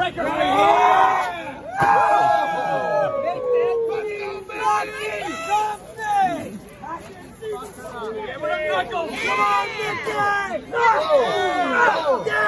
record right here. Give it a Knuckles. Come on, Mickie.